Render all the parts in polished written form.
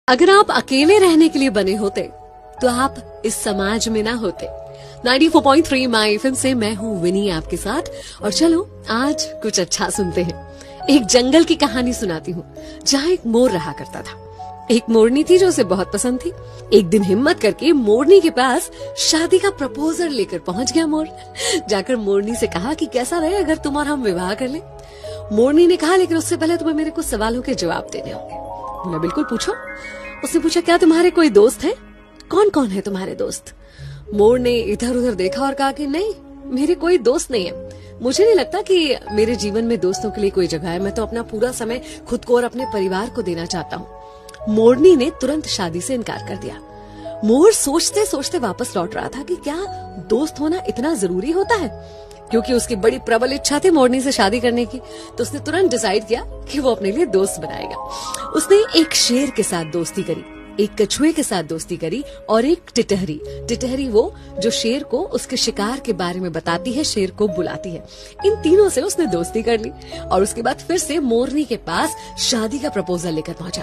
अगर आप अकेले रहने के लिए बने होते तो आप इस समाज में ना होते। 94.3 माय एफएम से मैं हूँ विनी आपके साथ। और चलो आज कुछ अच्छा सुनते हैं। एक जंगल की कहानी सुनाती हूँ जहाँ एक मोर रहा करता था। एक मोरनी थी जो उसे बहुत पसंद थी। एक दिन हिम्मत करके मोरनी के पास शादी का प्रपोजल लेकर पहुंच गया मोर। जाकर मोरनी से कहा कि कैसा रहे अगर तुम और हम विवाह कर लें। मोरनी ने कहा लेकिन उससे पहले तुम्हें मेरे कुछ सवालों के जवाब देने होंगे। बोला बिल्कुल पूछो। उसने पूछा क्या तुम्हारे कोई दोस्त हैं? कौन कौन है तुम्हारे दोस्त? मोर ने इधर उधर देखा और कहा कि नहीं, मेरे कोई दोस्त नहीं है। मुझे नहीं लगता कि मेरे जीवन में दोस्तों के लिए कोई जगह है। मैं तो अपना पूरा समय खुद को और अपने परिवार को देना चाहता हूँ। मोरनी ने तुरंत शादी से इनकार कर दिया। मोर सोचते सोचते वापस लौट रहा था कि क्या दोस्त होना इतना जरूरी होता है। क्योंकि उसकी बड़ी प्रबल इच्छा थी मोरनी से शादी करने की, तो उसने तुरंत डिसाइड किया कि वो अपने लिए दोस्त बनाएगा। उसने एक शेर के साथ दोस्ती करी, एक कछुए के साथ दोस्ती करी और एक टिटहरी। टिटहरी वो जो शेर को उसके शिकार के बारे में बताती है, शेर को बुलाती है। इन तीनों से उसने दोस्ती कर ली और उसके बाद फिर से मोरनी के पास शादी का प्रपोजल लेकर पहुंचा।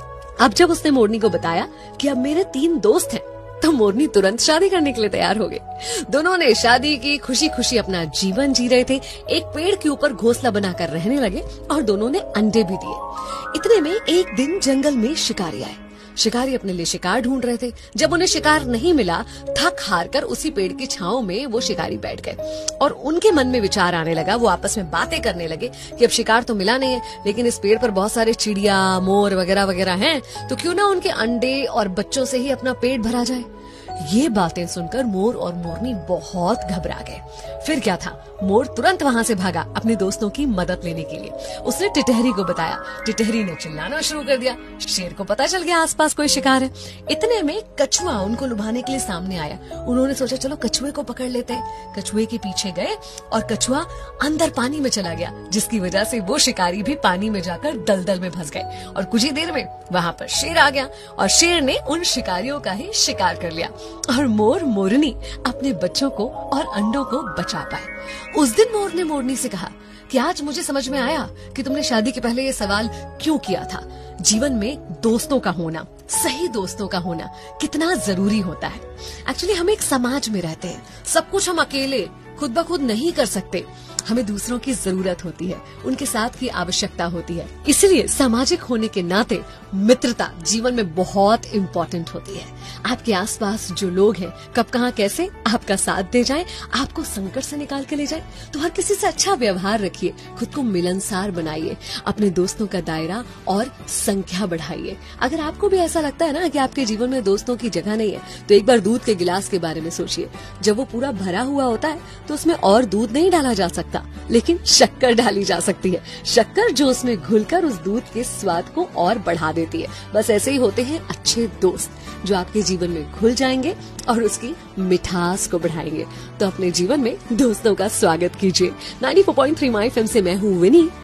अब जब उसने मोरनी को बताया कि अब मेरे 3 दोस्त हैं, तो मोरनी तुरंत शादी करने के लिए तैयार हो गई। दोनों ने शादी की, खुशी खुशी अपना जीवन जी रहे थे। एक पेड़ के ऊपर घोंसला बनाकर रहने लगे और दोनों ने अंडे भी दिए। इतने में एक दिन जंगल में शिकारी आए। शिकारी अपने लिए शिकार ढूंढ रहे थे। जब उन्हें शिकार नहीं मिला, थक हार कर उसी पेड़ की छांव में वो शिकारी बैठ गए और उनके मन में विचार आने लगा। वो आपस में बातें करने लगे कि अब शिकार तो मिला नहीं है, लेकिन इस पेड़ पर बहुत सारे चिड़िया, मोर वगैरह वगैरह हैं, तो क्यों ना उनके अंडे और बच्चों से ही अपना पेट भरा जाए। ये बातें सुनकर मोर और मोरनी बहुत घबरा गए। फिर क्या था, मोर तुरंत वहां से भागा अपने दोस्तों की मदद लेने के लिए। उसने टिटहरी को बताया। टिटहरी ने चिल्लाना शुरू कर दिया। शेर को पता चल गया आसपास कोई शिकार है। इतने में कछुआ उनको लुभाने के लिए सामने आया। उन्होंने सोचा चलो कछुए को पकड़ लेते हैं। कछुए के पीछे गए और कछुआ अंदर पानी में चला गया, जिसकी वजह से वो शिकारी भी पानी में जाकर दलदल में फंस गए। और कुछ ही देर में वहां पर शेर आ गया और शेर ने उन शिकारियों का ही शिकार कर लिया और मोर मोरनी अपने बच्चों को और अंडों को बचा पाए। उस दिन मोर ने मोरनी से कहा कि आज मुझे समझ में आया कि तुमने शादी के पहले ये सवाल क्यों किया था। जीवन में दोस्तों का होना, सही दोस्तों का होना कितना जरूरी होता है। एक्चुअली हम एक समाज में रहते हैं, सब कुछ हम अकेले खुद ब खुद नहीं कर सकते। हमें दूसरों की जरूरत होती है, उनके साथ की आवश्यकता होती है। इसलिए सामाजिक होने के नाते मित्रता जीवन में बहुत इम्पोर्टेंट होती है। आपके आसपास जो लोग हैं, कब कहाँ कैसे आपका साथ दे जाए, आपको संकट से निकाल के ले जाए, तो हर किसी से अच्छा व्यवहार रखिए, खुद को मिलनसार बनाइए, अपने दोस्तों का दायरा और संख्या बढ़ाइए। अगर आपको भी ऐसा लगता है ना कि आपके जीवन में दोस्तों की जगह नहीं है, तो एक बार दूध के गिलास के बारे में सोचिए। जब वो पूरा भरा हुआ होता है तो उसमें और दूध नहीं डाला जा सकता, लेकिन शक्कर डाली जा सकती है। शक्कर जो उसमें घुलकर उस दूध के स्वाद को और बढ़ा देती है। बस ऐसे ही होते हैं अच्छे दोस्त, जो आपके जीवन में घुल जाएंगे और उसकी मिठास को बढ़ाएंगे। तो अपने जीवन में दोस्तों का स्वागत कीजिए। 94.3 माय एफएम से मैं हूँ विनी।